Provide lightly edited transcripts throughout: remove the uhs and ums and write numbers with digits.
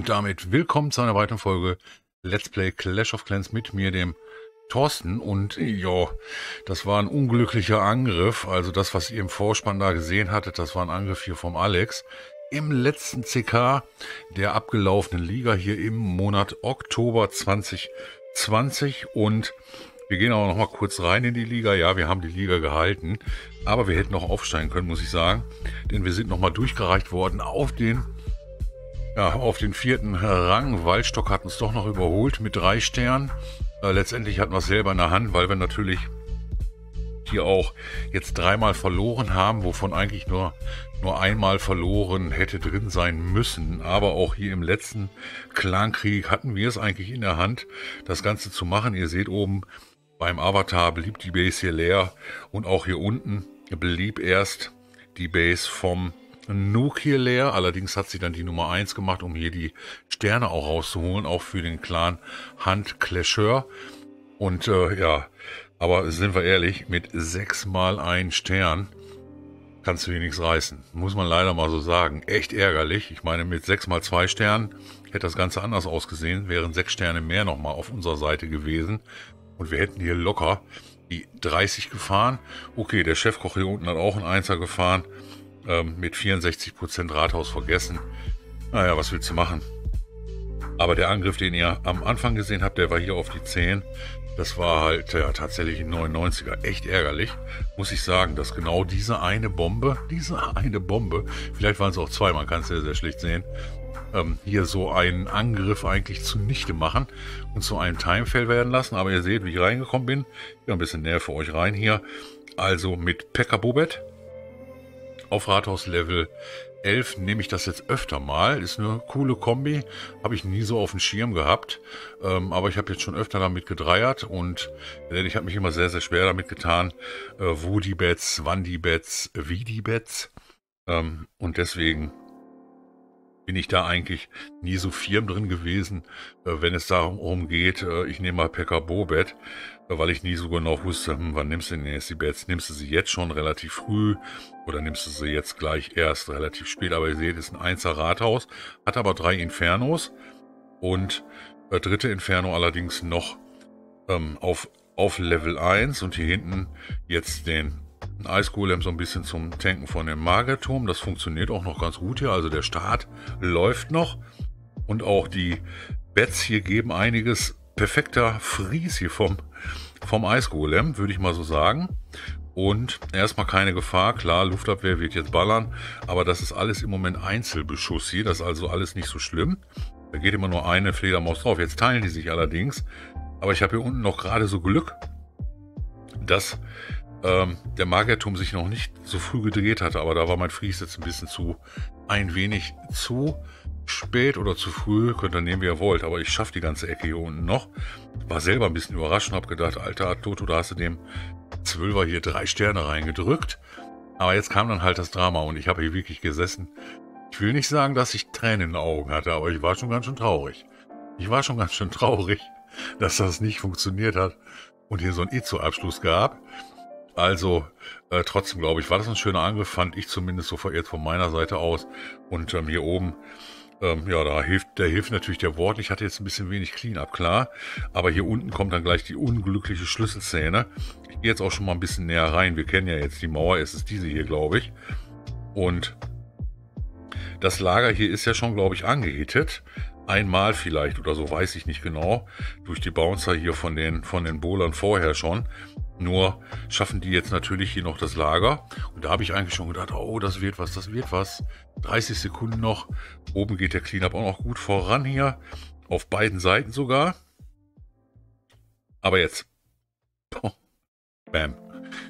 Und damit willkommen zu einer weiteren Folge Let's Play Clash of Clans mit mir, dem Thorsten. Und ja, das war ein unglücklicher Angriff. Also das, was ihr im Vorspann da gesehen hattet, das war ein Angriff hier vom Alex. Im letzten CK der abgelaufenen Liga hier im Monat Oktober 2020. Und wir gehen auch noch mal kurz rein in die Liga. Ja, wir haben die Liga gehalten, aber wir hätten noch aufsteigen können, muss ich sagen. Denn wir sind noch mal durchgereicht worden auf den 4. Rang. Waldstock hat uns doch noch überholt mit 3 Sternen. Letztendlich hatten wir es selber in der Hand, weil wir natürlich hier auch jetzt 3-mal verloren haben, wovon eigentlich nur einmal verloren hätte drin sein müssen. Aber auch hier im letzten Clankrieg hatten wir es eigentlich in der Hand, das Ganze zu machen. Ihr seht oben beim Avatar blieb die Base hier leer und auch hier unten blieb erst die Base vom Nuke hier leer. Allerdings hat sie dann die Nummer 1 gemacht, um hier die Sterne auch rauszuholen, auch für den Clan Hunt Clasheur. Und ja, aber sind wir ehrlich, mit 6 mal 1 Stern kannst du hier nichts reißen. Muss man leider mal so sagen. Echt ärgerlich. Ich meine, mit 6 mal 2 Sternen hätte das Ganze anders ausgesehen. Wären 6 Sterne mehr nochmal auf unserer Seite gewesen. Und wir hätten hier locker die 30 gefahren. Okay, der Chefkoch hier unten hat auch einen 1er gefahren. Mit 64% Rathaus vergessen. Naja, was willst du machen? Aber der Angriff, den ihr am Anfang gesehen habt, der war hier auf die 10. Das war halt ja, tatsächlich ein 99er. Echt ärgerlich, muss ich sagen, dass genau diese eine Bombe, vielleicht waren es auch 2, man kann es sehr, sehr schlecht sehen, hier so einen Angriff eigentlich zunichte machen und zu einem Timefail werden lassen. Aber ihr seht, wie ich reingekommen bin. Ja, ein bisschen näher für euch rein hier. Also mit Pekka Bobet. Auf Rathaus Level 11 nehme ich das jetzt öfter mal. Ist eine coole Kombi. Habe ich nie so auf dem Schirm gehabt. Aber ich habe jetzt schon öfter damit gedreiert. Und ich habe mich immer sehr, sehr schwer damit getan. Wo die Bets, wann die Bets, wie die Bets. Und deswegen bin ich da eigentlich nie so firm drin gewesen, wenn es darum geht, ich nehme mal Pekka Bobet, weil ich nie so genau wusste, wann nimmst du denn jetzt die Bets? Nimmst du sie jetzt schon relativ früh oder nimmst du sie jetzt gleich erst relativ spät? Aber ihr seht, es ist ein 1er Rathaus, hat aber 3 Infernos und 3. Inferno allerdings noch auf Level 1 und hier hinten jetzt den Eisgolem so ein bisschen zum Tanken von dem Magerturm. Das funktioniert auch noch ganz gut hier. Also der Start läuft noch. Und auch die Bets hier geben einiges. Perfekter Freeze hier vom Eisgolem, würde ich mal so sagen. Und erstmal keine Gefahr. Klar, Luftabwehr wird jetzt ballern. Aber das ist alles im Moment Einzelbeschuss hier. Das ist also alles nicht so schlimm. Da geht immer nur eine Fledermaus drauf. Jetzt teilen die sich allerdings. Aber ich habe hier unten noch gerade so Glück, dass der Magerturm sich noch nicht so früh gedreht hatte, aber da war mein Freeze jetzt ein wenig zu spät oder zu früh, könnt ihr nehmen, wie ihr wollt, aber ich schaffe die ganze Ecke hier unten noch. War selber ein bisschen überrascht und habe gedacht, Alter, Toto, da hast du dem 12er hier 3 Sterne reingedrückt, aber jetzt kam dann halt das Drama und ich habe hier wirklich gesessen. Ich will nicht sagen, dass ich Tränen in den Augen hatte, aber ich war schon ganz schön traurig. Dass das nicht funktioniert hat und hier so ein Izo-Abschluss gab. Also trotzdem glaube ich, war das ein schöner Angriff, fand ich zumindest so verirrt von meiner Seite aus. Und hier oben, ja, da hilft natürlich der Wort. Ich hatte jetzt ein bisschen wenig Cleanup, klar. Aber hier unten kommt dann gleich die unglückliche Schlüsselszene. Ich gehe jetzt auch schon mal ein bisschen näher rein. Wir kennen ja jetzt die Mauer, es ist diese hier, glaube ich. Und das Lager hier ist ja schon, glaube ich, angehittet. Einmal vielleicht oder so, weiß ich nicht genau. Durch die Bouncer hier von den Bowlern vorher schon. Nur schaffen die jetzt natürlich hier noch das Lager. Und da habe ich eigentlich schon gedacht, oh, das wird was. 30 Sekunden noch. Oben geht der Cleanup auch noch gut voran hier. Auf beiden Seiten sogar. Aber jetzt. Bam.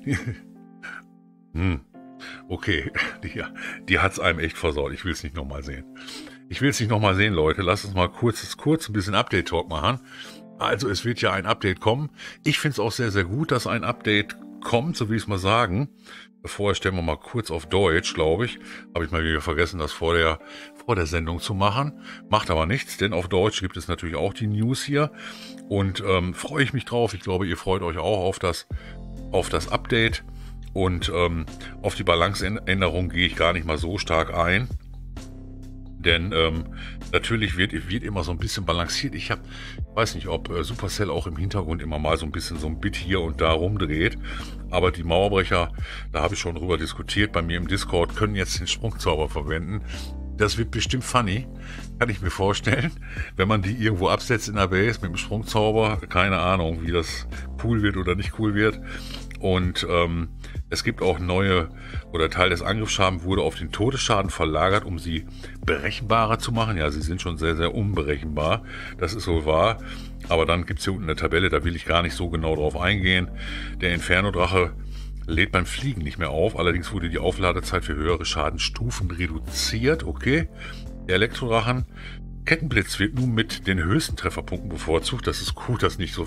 Okay, die hat es einem echt versaut. Ich will es nicht nochmal sehen. Leute. Lasst uns mal kurz ein bisschen Update-Talk machen. Also es wird ja ein Update kommen. Ich finde es auch sehr, sehr gut, dass ein Update kommt, so wie ich es mal sagen. Vorher stellen wir mal kurz auf Deutsch, glaube ich. Habe ich mal wieder vergessen, das vor der Sendung zu machen. Macht aber nichts, denn auf Deutsch gibt es natürlich auch die News hier. Und freue ich mich drauf. Ich glaube, ihr freut euch auch auf das Update. Und auf die Balanceänderung gehe ich gar nicht mal so stark ein. Denn natürlich wird immer so ein bisschen balanciert. Ich weiß nicht, ob Supercell auch im Hintergrund immer mal so ein bisschen so ein Bit hier und da rumdreht. Aber die Mauerbrecher, da habe ich schon drüber diskutiert, bei mir im Discord, können jetzt den Sprungzauber verwenden. Das wird bestimmt funny, kann ich mir vorstellen, wenn man die irgendwo absetzt in der Base mit dem Sprungzauber. Keine Ahnung, wie das cool wird oder nicht cool wird. Und es gibt auch Teil des Angriffsschadens wurde auf den Todesschaden verlagert, um sie berechenbarer zu machen. Ja, sie sind schon sehr, sehr unberechenbar. Das ist wohl wahr. Aber dann gibt es hier unten eine Tabelle, da will ich gar nicht so genau drauf eingehen. Der Inferno-Drache lädt beim Fliegen nicht mehr auf. Allerdings wurde die Aufladezeit für höhere Schadensstufen reduziert. Okay. Der Elektrodrachen Kettenblitz wird nun mit den höchsten Trefferpunkten bevorzugt. Das ist gut, dass nicht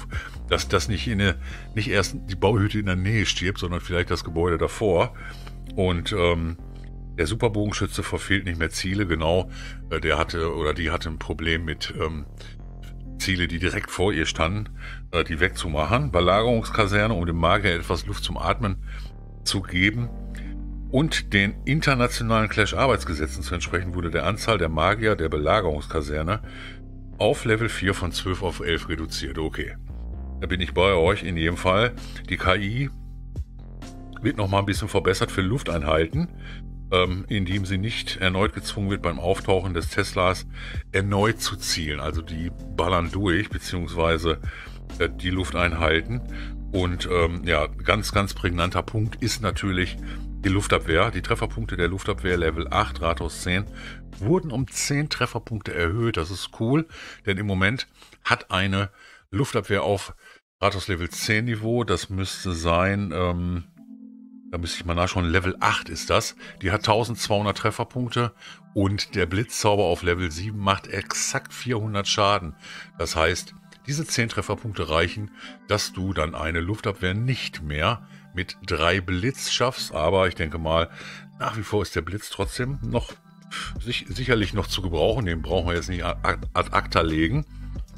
erst die Bauhütte in der Nähe stirbt, sondern vielleicht das Gebäude davor. Und der Superbogenschütze verfehlt nicht mehr Ziele. Genau, die hatte ein Problem mit Ziele, die direkt vor ihr standen, die wegzumachen. Belagerungskaserne, um dem Magier etwas Luft zum Atmen zu geben. Und den internationalen Clash-Arbeitsgesetzen zu entsprechen, wurde der Anzahl der Magier der Belagerungskaserne auf Level 4 von 12 auf 11 reduziert. Okay, da bin ich bei euch in jedem Fall. Die KI wird nochmal ein bisschen verbessert für Lufteinheiten, indem sie nicht erneut gezwungen wird, beim Auftauchen des Teslas erneut zu zielen. Also die ballern durch, beziehungsweise die Lufteinheiten. Und ganz, ganz prägnanter Punkt ist natürlich die Luftabwehr. Die Trefferpunkte der Luftabwehr Level 8, Rathaus 10, wurden um 10 Trefferpunkte erhöht. Das ist cool, denn im Moment hat eine Luftabwehr auf Rathaus Level 10 Niveau, das müsste sein, da müsste ich mal nachschauen, Level 8 ist das. Die hat 1200 Trefferpunkte und der Blitzzauber auf Level 7 macht exakt 400 Schaden. Das heißt, diese 10 Trefferpunkte reichen, dass du dann eine Luftabwehr nicht mehr mit 3 Blitz schaffst. Aber ich denke mal, nach wie vor ist der Blitz trotzdem noch sicherlich noch zu gebrauchen. Den brauchen wir jetzt nicht ad acta legen.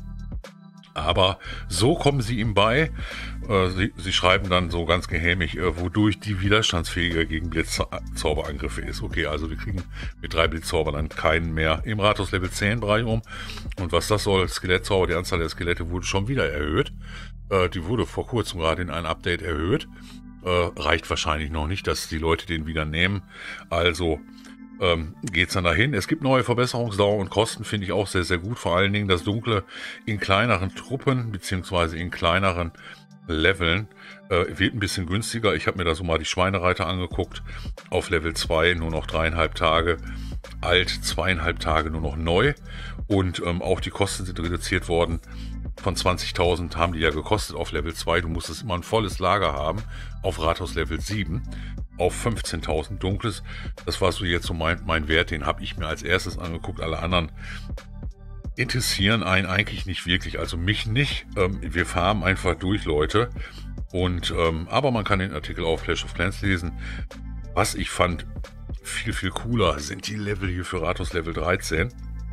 Aber so kommen sie ihm bei. Sie schreiben dann so ganz gehämig, wodurch die widerstandsfähiger gegen Blitzzauberangriffe ist. Okay, also wir kriegen mit 3 Blitzzaubern dann keinen mehr im Rathaus Level 10 Bereich um. Und was das soll, Skelettzauber, die Anzahl der Skelette wurde schon wieder erhöht. Die wurde vor kurzem gerade in einem Update erhöht. Reicht wahrscheinlich noch nicht, dass die Leute den wieder nehmen. Also geht es dann dahin. Es gibt neue Verbesserungsdauer und Kosten, finde ich auch sehr, sehr gut. Vor allen Dingen das Dunkle in kleineren Truppen beziehungsweise in kleineren Leveln wird ein bisschen günstiger. Ich habe mir da so mal die Schweinereiter angeguckt. Auf Level 2 nur noch 3,5 Tage. Alt 2,5 Tage nur noch neu. Und auch die Kosten sind reduziert worden. Von 20.000 haben die ja gekostet auf Level 2. Du musstest immer ein volles Lager haben. Auf Rathaus Level 7. Auf 15.000 Dunkles. Das war so jetzt so mein Wert. Den habe ich mir als erstes angeguckt. Alle anderen interessieren einen eigentlich nicht wirklich. Also mich nicht. Wir farmen einfach durch, Leute. Und aber man kann den Artikel auf Clash of Clans lesen. Was ich fand viel, viel cooler sind die Level hier für Rathaus Level 13.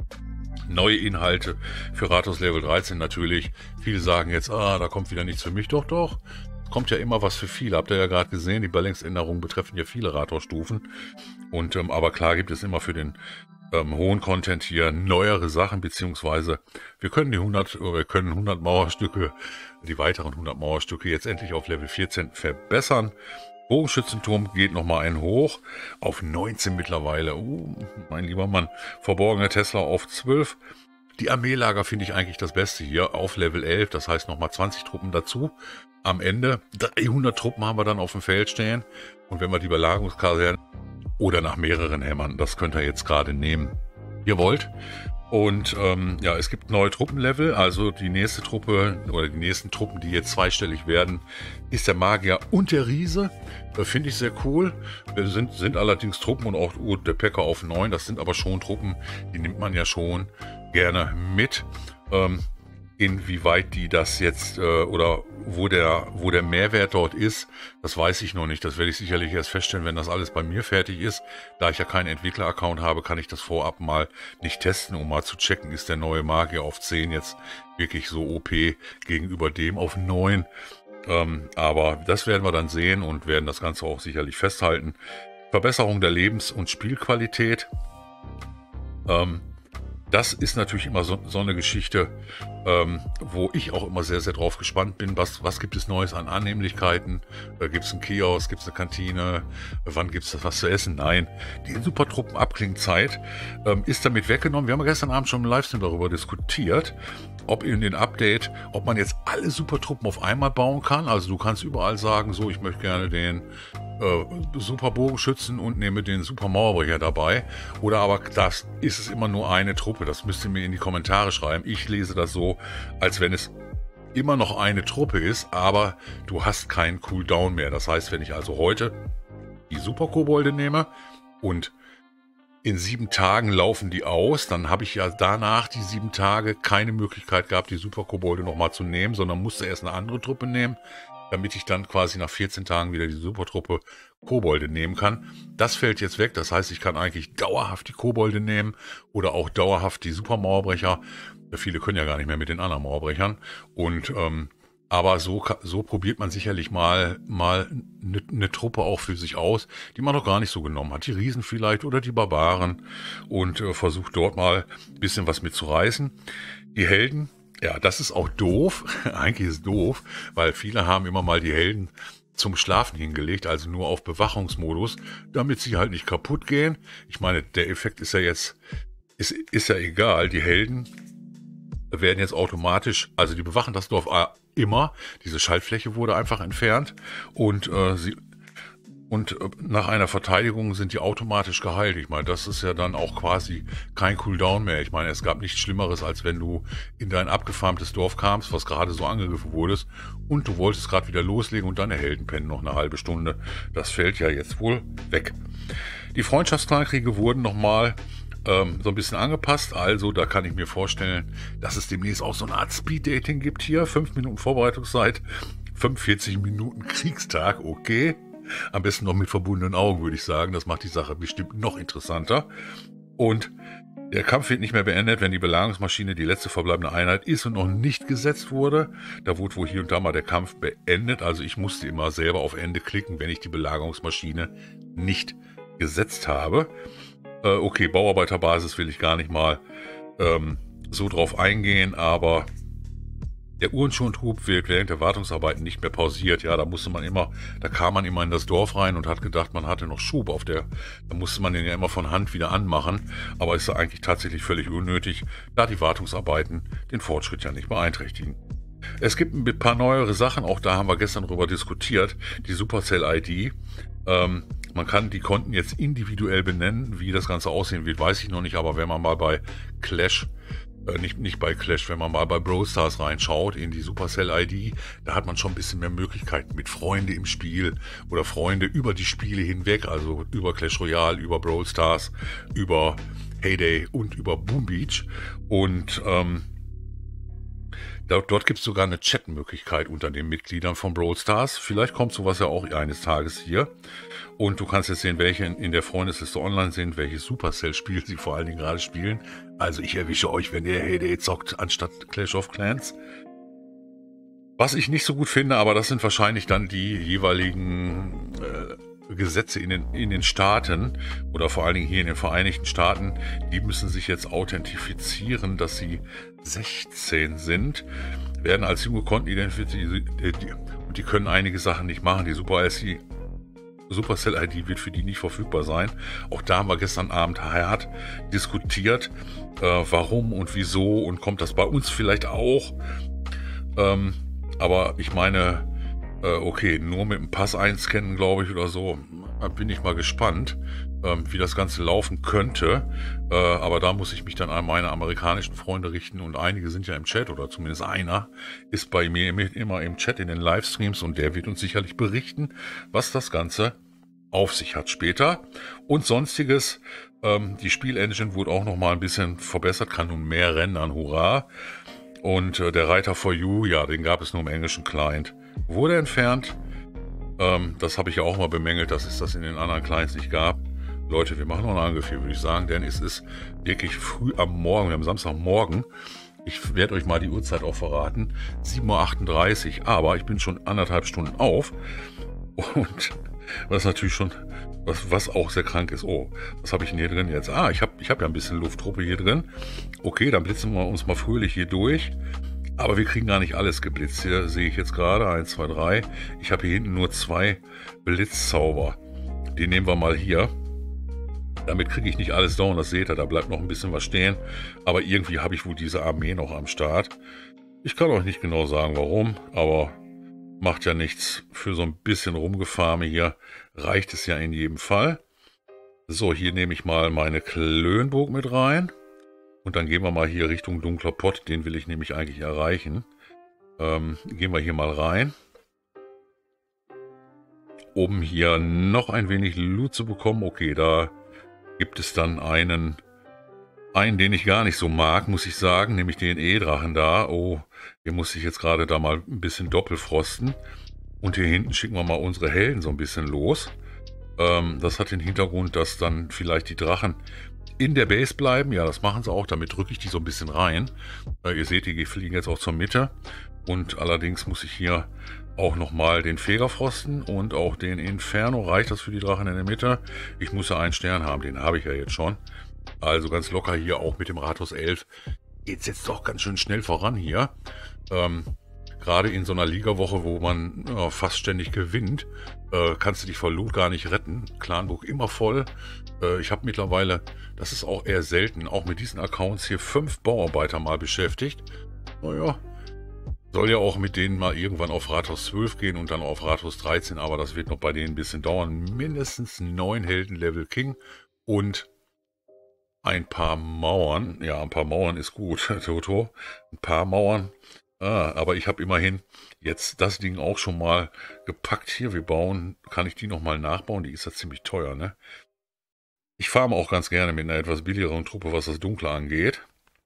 Neue Inhalte für Rathaus Level 13 natürlich. Viele sagen jetzt, da kommt wieder nichts für mich. Doch, doch. Kommt ja immer was für viele. Habt ihr ja gerade gesehen, die Balance-Änderungen betreffen ja viele Rathausstufen. Und aber klar gibt es immer für den hohen Content hier neuere Sachen, beziehungsweise wir können 100 Mauerstücke, die weiteren 100 Mauerstücke jetzt endlich auf Level 14 verbessern. Bogenschützenturm geht nochmal einen hoch, auf 19 mittlerweile. Mein lieber Mann, verborgener Tesla auf 12. Die Armeelager finde ich eigentlich das Beste hier, auf Level 11, das heißt nochmal 20 Truppen dazu. Am Ende 300 Truppen haben wir dann auf dem Feld stehen. Und wenn wir die Belagerungskaserne oder nach mehreren hämmern, das könnt ihr jetzt gerade nehmen, ihr wollt. Und es gibt neue Truppenlevel, also die nächste Truppe oder die nächsten Truppen, die jetzt zweistellig werden, ist der Magier und der Riese. Finde ich sehr cool. Sind allerdings Truppen und auch der Päcker auf 9, das sind aber schon Truppen, die nimmt man ja schon gerne mit. Inwieweit die das jetzt oder wo der Mehrwert dort ist, das weiß ich noch nicht. Das werde ich sicherlich erst feststellen, wenn das alles bei mir fertig ist. Da ich ja keinen Entwickler-Account habe, kann ich das vorab mal nicht testen, um mal zu checken, ist der neue Magier auf 10 jetzt wirklich so OP gegenüber dem auf 9. Aber das werden wir dann sehen und werden das Ganze auch sicherlich festhalten. Verbesserung der Lebens- und Spielqualität. Ähm, Das ist natürlich immer so eine Geschichte, wo ich auch immer sehr, sehr drauf gespannt bin. Was gibt es Neues an Annehmlichkeiten? Gibt es einen Kiosk? Gibt es eine Kantine? Wann gibt es was zu essen? Nein, die Supertruppen-Abklingzeit ist damit weggenommen. Wir haben gestern Abend schon im Livestream darüber diskutiert, ob in den Update, ob man jetzt alle Supertruppen auf einmal bauen kann. Also du kannst überall sagen, so, ich möchte gerne den Super Bogenschützen und nehme den Super Mauerbrecher dabei. Oder aber das ist es immer nur eine Truppe. Das müsst ihr mir in die Kommentare schreiben. Ich lese das so, als wenn es immer noch eine Truppe ist, aber du hast keinen Cooldown mehr. Das heißt, wenn ich also heute die Super Kobolde nehme und in 7 Tagen laufen die aus, dann habe ich ja danach die 7 Tage keine Möglichkeit gehabt, die Super Kobolde nochmal zu nehmen, sondern musste erst eine andere Truppe nehmen, damit ich dann quasi nach 14 Tagen wieder die Supertruppe Kobolde nehmen kann. Das fällt jetzt weg, das heißt, ich kann eigentlich dauerhaft die Kobolde nehmen oder auch dauerhaft die Supermauerbrecher. Viele können ja gar nicht mehr mit den anderen Mauerbrechern. Und aber so probiert man sicherlich mal eine Truppe auch für sich aus, die man noch gar nicht so genommen hat. Die Riesen vielleicht oder die Barbaren und versucht dort mal ein bisschen was mitzureißen. Die Helden, ja, das ist auch doof. Eigentlich ist es doof, weil viele haben immer mal die Helden zum Schlafen hingelegt, also nur auf Bewachungsmodus, damit sie halt nicht kaputt gehen. Ich meine, der Effekt ist ja jetzt, ist ja egal. Die Helden werden jetzt automatisch, also die bewachen das Dorf immer. Diese Schaltfläche wurde einfach entfernt und nach einer Verteidigung sind die automatisch geheilt. Ich meine, das ist ja dann auch quasi kein Cooldown mehr. Ich meine, es gab nichts Schlimmeres, als wenn du in dein abgefarmtes Dorf kamst, was gerade so angegriffen wurdest, und du wolltest gerade wieder loslegen und deine Helden pennen noch eine halbe Stunde. Das fällt ja jetzt wohl weg. Die Freundschaftsklankriege wurden nochmal so ein bisschen angepasst. Also da kann ich mir vorstellen, dass es demnächst auch so eine Art Speed-Dating gibt hier. 5 Minuten Vorbereitungszeit, 45 Minuten Kriegstag, okay. Am besten noch mit verbundenen Augen, würde ich sagen. Das macht die Sache bestimmt noch interessanter. Und der Kampf wird nicht mehr beendet, wenn die Belagerungsmaschine die letzte verbleibende Einheit ist und noch nicht gesetzt wurde. Da wurde wohl hier und da mal der Kampf beendet. Also ich musste immer selber auf Ende klicken, wenn ich die Belagerungsmaschine nicht gesetzt habe. Okay, Bauarbeiterbasis will ich gar nicht mal so drauf eingehen, aber der Uhrenschontrub wird während der Wartungsarbeiten nicht mehr pausiert. Ja, da kam man immer in das Dorf rein und hat gedacht, man hatte noch Schub da musste man den ja immer von Hand wieder anmachen, aber ist ja eigentlich tatsächlich völlig unnötig, da die Wartungsarbeiten den Fortschritt ja nicht beeinträchtigen. Es gibt ein paar neuere Sachen, auch da haben wir gestern drüber diskutiert, die Supercell-ID. Man kann die Konten jetzt individuell benennen, wie das Ganze aussehen wird, weiß ich noch nicht, aber wenn man mal bei Clash, nicht bei Clash, wenn man mal bei Brawl Stars reinschaut in die Supercell-ID, da hat man schon ein bisschen mehr Möglichkeiten mit Freunde im Spiel oder Freunde über die Spiele hinweg, also über Clash Royale, über Brawl Stars, über Heyday und über Boom Beach. Und dort gibt es sogar eine Chat-Möglichkeit unter den Mitgliedern von Brawl Stars. Vielleicht kommt sowas ja auch eines Tages hier. Und du kannst jetzt sehen, welche in der Freundesliste online sind, welches Supercell-Spiel sie vor allen Dingen gerade spielen. Also ich erwische euch, wenn ihr Heyday zockt, anstatt Clash of Clans. Was ich nicht so gut finde, aber das sind wahrscheinlich dann die jeweiligen Gesetze in den Staaten oder vor allen Dingen hier in den Vereinigten Staaten, die müssen sich jetzt authentifizieren, dass sie 16 sind, werden als junge Konten identifiziert und die können einige Sachen nicht machen. Die Supercell-ID wird für die nicht verfügbar sein. Auch da haben wir gestern Abend hart diskutiert, warum und wieso und kommt das bei uns vielleicht auch. Aber ich meine, okay, nur mit dem Pass einscannen, glaube ich, oder so, bin ich mal gespannt, wie das Ganze laufen könnte. Aber da muss ich mich dann an meine amerikanischen Freunde richten und einige sind ja im Chat oder zumindest einer ist bei mir immer im Chat in den Livestreams und der wird uns sicherlich berichten, was das Ganze auf sich hat später. Und sonstiges, die Spielengine wurde auch nochmal ein bisschen verbessert, kann nun mehr rendern, hurra. Und der Reiter for You, ja, den gab es nur im englischen Client. Wurde entfernt. Das habe ich ja auch mal bemängelt, dass es das in den anderen Clients nicht gab. Leute, wir machen noch einen Angriff hier, würde ich sagen, denn es ist wirklich früh am Morgen, wir haben Samstagmorgen. Ich werde euch mal die Uhrzeit auch verraten. 7:38 Uhr, aber ich bin schon 1,5 Stunden auf. Und was natürlich schon Was auch sehr krank ist. Oh, was habe ich denn hier drin jetzt? Ah, ich hab ja ein bisschen Lufttruppe hier drin. Okay, dann blitzen wir uns mal fröhlich hier durch. Aber wir kriegen gar nicht alles geblitzt. Hier sehe ich jetzt gerade 1, 2, 3. Ich habe hier hinten nur 2 Blitzzauber. Die nehmen wir mal hier. Damit kriege ich nicht alles down, das seht ihr, da bleibt noch ein bisschen was stehen. Aber irgendwie habe ich wohl diese Armee noch am Start. Ich kann euch nicht genau sagen, warum, aber macht ja nichts. Für so ein bisschen Rumgefarme hier reicht es ja in jedem Fall. So, hier nehme ich mal meine Klönburg mit rein. Und dann gehen wir mal hier Richtung Dunkler Pott, den will ich nämlich eigentlich erreichen. Gehen wir hier mal rein. Um hier noch ein wenig Loot zu bekommen. Okay, da gibt es dann einen, den ich gar nicht so mag, muss ich sagen, nämlich den E-Drachen da. Oh, den muss ich jetzt gerade da mal ein bisschen doppelfrosten. Und hier hinten schicken wir mal unsere Helden so ein bisschen los. Das hat den Hintergrund, dass dann vielleicht die Drachen in der Base bleiben. Ja, das machen sie auch, damit drücke ich die so ein bisschen rein. Ihr seht, die fliegen jetzt auch zur Mitte. Und allerdings muss ich hier auch nochmal den Feger frosten und auch den Inferno. Reicht das für die Drachen in der Mitte? Ich muss ja einen Stern haben, den habe ich ja jetzt schon. Also ganz locker hier auch mit dem Rathaus 11. Geht's jetzt doch ganz schön schnell voran hier. Gerade in so einer Ligawoche, wo man fast ständig gewinnt, kannst du dich vor Loot gar nicht retten. Clanburg immer voll. Ich habe mittlerweile, das ist auch eher selten, auch mit diesen Accounts hier 5 Bauarbeiter mal beschäftigt. Naja, soll ja auch mit denen mal irgendwann auf Rathaus 12 gehen und dann auf Rathaus 13, aber das wird noch bei denen ein bisschen dauern. Mindestens 9 Helden Level King und ein paar Mauern. Ja, ein paar Mauern ist gut, Toto. Ein paar Mauern. Aber ich habe immerhin jetzt das Ding auch schon mal gepackt. Hier, wir bauen, kann ich die nochmal nachbauen? Die ist ja ziemlich teuer, ne? Ich farme auch ganz gerne mit einer etwas billigeren Truppe, was das Dunkle angeht.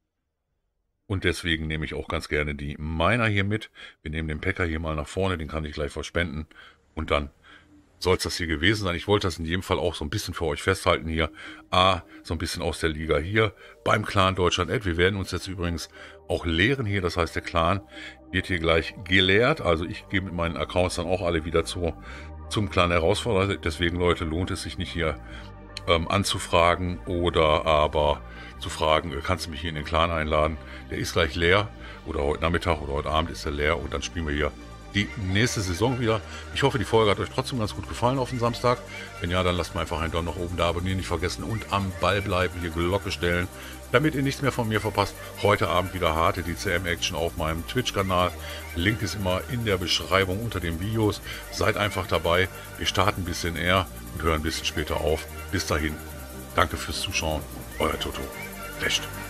Und deswegen nehme ich auch ganz gerne die Miner hier mit. Wir nehmen den Packer hier mal nach vorne, den kann ich gleich verspenden. Und dann soll es das hier gewesen sein. Ich wollte das in jedem Fall auch so ein bisschen für euch festhalten hier. So ein bisschen aus der Liga hier beim Clan Deutschland Ad. Wir werden uns jetzt übrigens auch lehren hier. Das heißt, der Clan wird hier gleich geleert. Also ich gehe mit meinen Accounts dann auch alle wieder zum Clan Herausforderer. Deswegen, Leute, lohnt es sich nicht hier anzufragen oder aber zu fragen, kannst du mich hier in den Clan einladen? Der ist gleich leer oder heute Nachmittag oder heute Abend ist er leer und dann spielen wir hier die nächste Saison wieder. Ich hoffe, die Folge hat euch trotzdem ganz gut gefallen auf den Samstag. Wenn ja, dann lasst mir einfach einen Daumen nach oben da, abonnieren nicht vergessen und am Ball bleiben, hier Glocke stellen, damit ihr nichts mehr von mir verpasst. Heute Abend wieder harte DCM-Action auf meinem Twitch-Kanal. Link ist immer in der Beschreibung unter den Videos. Seid einfach dabei. Wir starten ein bisschen eher und hören ein bisschen später auf. Bis dahin, danke fürs Zuschauen. Euer Toto. Recht.